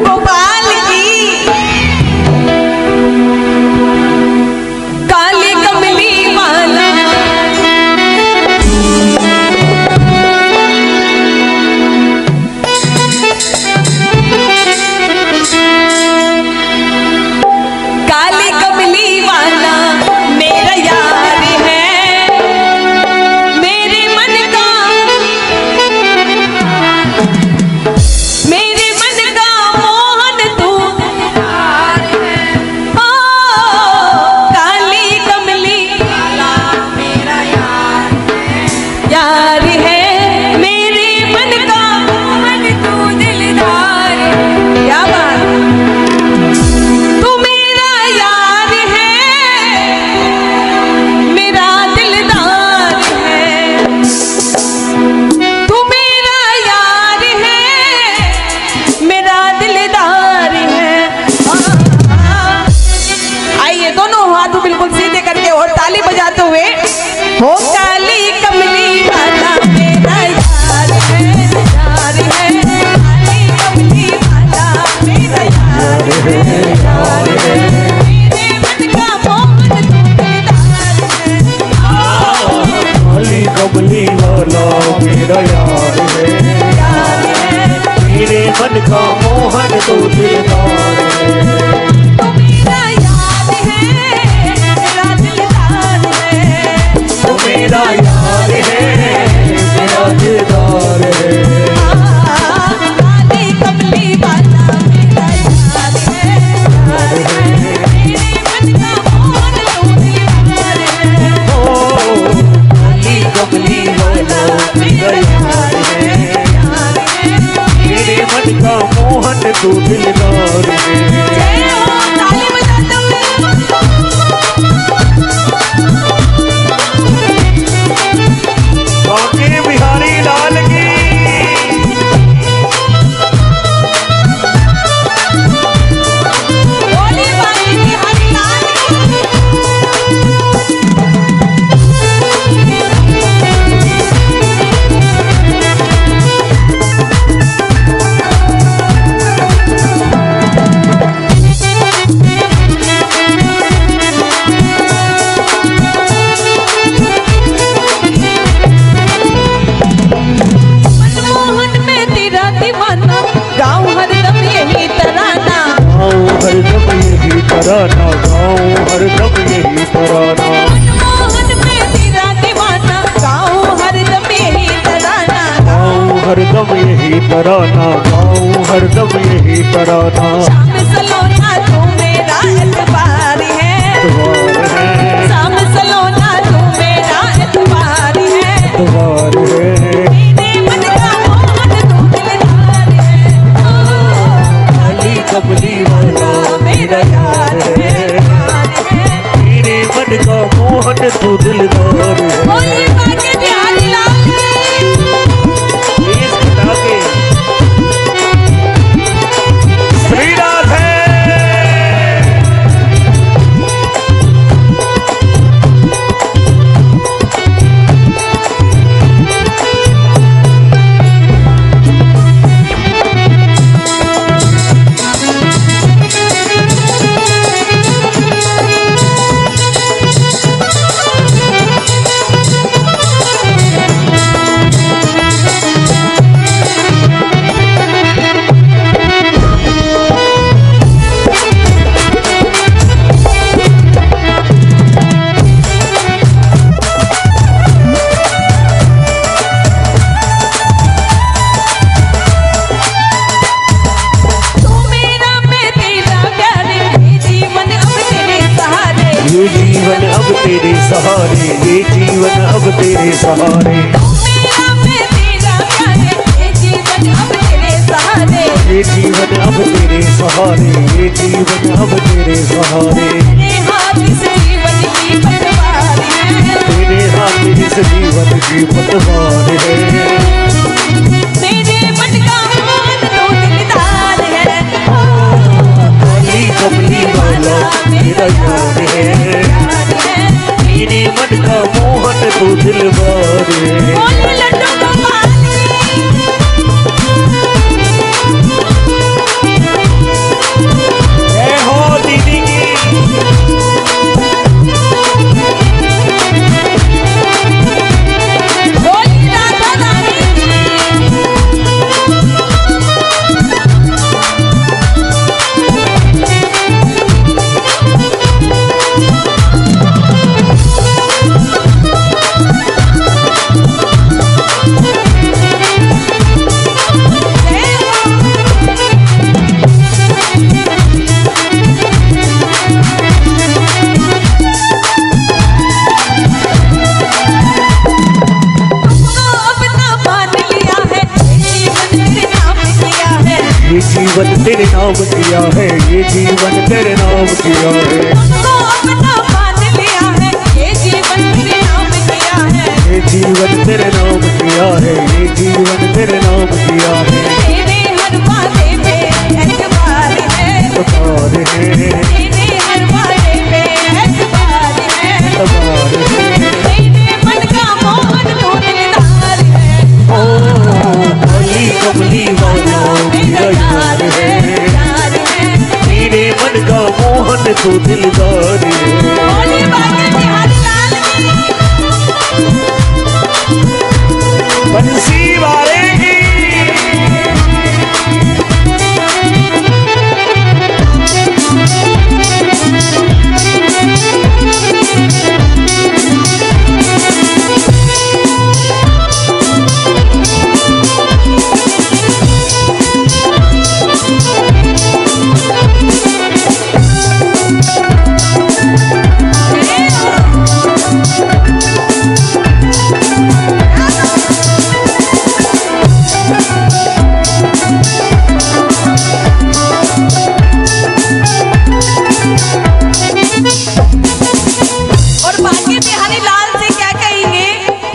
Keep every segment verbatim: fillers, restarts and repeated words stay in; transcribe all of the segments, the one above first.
गोपाल की काली कमली वाला काली कमली वाला मेरा यार है, मेरे मन का मेरे मन का मोहन तू यार है। ओ काली कमली वाला मेरा यार है, यार है मेरे मन का मोहन तू दिलदार है। क्या बात, तू मेरा यार है, मेरा दिलदार है। तू मेरा यार है, मेरा दिलदार है। आइए दोनों हाथ बिल्कुल सीधे करके और ताली बजाते हुए, हो काली कमली वाला मेरा यार है, यार है। काली कमली वाला मेरा यार है, यार है। मेरे मन का मोहन तू दिलदार है। काली कमली वाला मेरा यार है, यार है। मेरे मन का मोहन तो दिलदार है। तू मेरा यार है, मेरा दिलदार है। तू मेरा यार है, मेरा दिलदार है। काली कमली वाला मेरा यार है, यार है। मेरे मन का मोहन तू दिलदार है। ओ काली कमली वाला मेरा यार है, यार है। मेरे मन का मोहन तो दिलदार है। जय हो, ताली बजाते हुए। बांके बिहारी लाल की बोली बांके बिहारी लाल की। मनमोहन में तेरा दीवाना, गाँव हरदम यही तराना। गाँव हरदम यही तराना, गाँव हरदम यही तराना। मनमोहन में तेरा दीवाना, गाँव हरदम यही तराना। गाँव हरदम यही तराना, गाँव हरदम यही तराना। शाम सलोना तू मेरा एतबार है, द्वार है, शाम सलोना तू मेरा एतबार है। द्वार है। मेरे मन का मोहन तू दिलदार है। ओ, काली कमली वाला मेरा यार है, यार है। मेरे मन का मोहन तो दिलदार है। बोलिए बांके बिहारी लाल की। देश पिता के श्रीनाथ है। तू मेरा मैं तेरा प्यार, ये जीवन अब तेरे सहारे। ये जीवन अब तेरे सहारे, ये जीवन अब तेरे सहारे। तू मेरा मैं तेरा प्यार, ये जीवन अब तेरे सहारे। ये जीवन अब तेरे सहारे, ये जीवन अब तेरे सहारे। तेरे हाथ से जीवन की पतवार है, तेरे हाथ इस जीवन की पतवार है। मेरे मन का मोहन तो दिलदार है। ओ, काली कमली वाला मेरा यार है, यार है। मेरे मन का मोहन तो दिलदार है। बोले लड्डू गोपाल की। तेरे नाम किया है, ये जीवन तेरे नाम किया है। हमको अपना मान लिया है, ये जीवन तेरे नाम किया है। ये जीवन तेरे नाम किया है, ये जीवन तेरे नाम किया है। तेरे हर वादे पे एतबार है, एतबार है, तेरे हर वादे पे एतबार है, एतबार है। तेरे मन का मोहन तो दिलदार है। ओ काली कमली वाला मेरा यार है, यार है, तेरे मन का मोहन तो दिलदार है। बोली बागे बिहारी लाल बंसी वालेगी। और बाकी बिहारी लाल से क्या कहेंगे?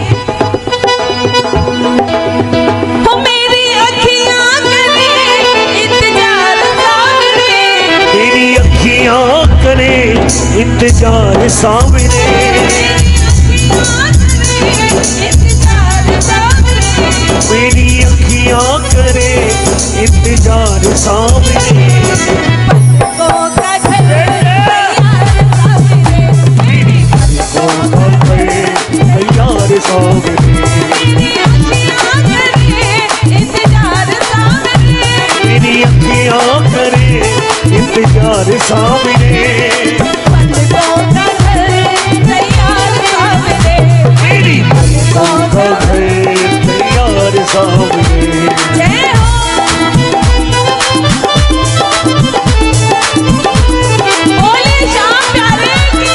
हो मेरी अखियां करे इंतजार सामने, तेरी अखियां करे इंतजार सामने, इंतजार सामने, मेरी अखियां करे इंतजार सामने। को का घर तैयार सामने, मेरी पलकों का घर तैयार सामने, मेरी अखियां करे इंतजार सामने, मेरी अखियां करे इंतजार सामने। पलकों का घर तैयार सामने, मेरी पलकों का घर तैयार सामने। जय हो। बोले श्याम प्यारे की।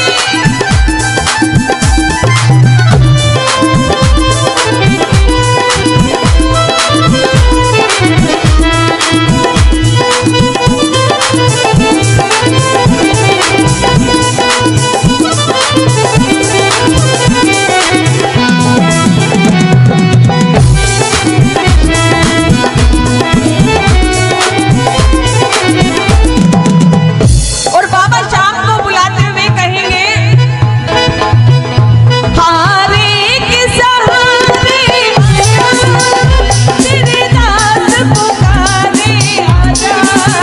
और बाबा शाम को बुलाते हुए कहेंगे, हारे के सहारे तेरे दास पुकारे आजा,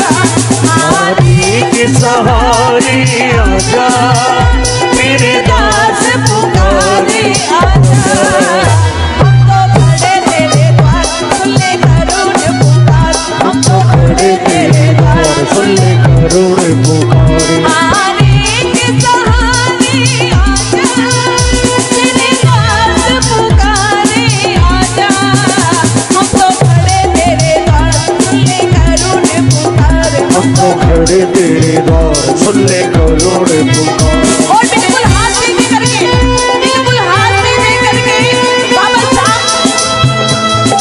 हारे के सहारे आजा, मेरे दास पुकारे आजा। हम तो खड़े तेरे द्वार सुन ले करुण पुकार, हम तो खड़े तेरे द्वार सुन ले करुण पुकारे। हारे के सहारे आजा, तेरे दास पुकारे आजा। हम तो खड़े तेरे द्वार सुन ले करुण पुकार, हम तो खड़े तेरे द्वार सुन ले करुण पुकार। और बिल्कुल हाथ सीधे करके, बिल्कुल हाथ सीधे करके बाबा शाम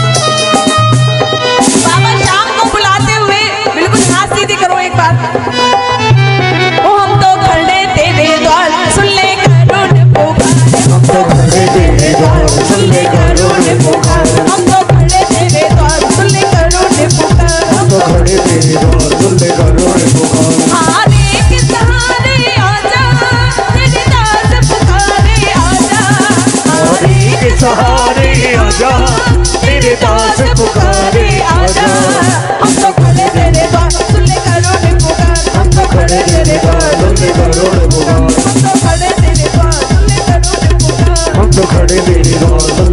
बाबा शाम को बुलाते हुए बिल्कुल हाथ सीधे करो एक बार। ओ हम तो खड़े तेरे द्वार सुन ले करुण पुकार, हम तो खड़े तेरे द्वार सुन ले करुण पुकार। हम तो खड़े तेरे द्वार सुन ले करुण पुकार, हम तो खड़े तेरे द्वार सुन ले करुण पुकार। हारे के सहारे आजा, तेरे दास पुकारे आजा, हारे के सहारे आजा, तेरे दास पुकारे आजा। हम तो खड़े तेरे द्वार सुन ले करुण पुकार, हम तो खड़े तेरे द्वार सुन ले करुण पुकार। हम तो खड़े तेरे द्वार सुन ले करुण पुकार। हम तो खड़े तेरे द्वार सुन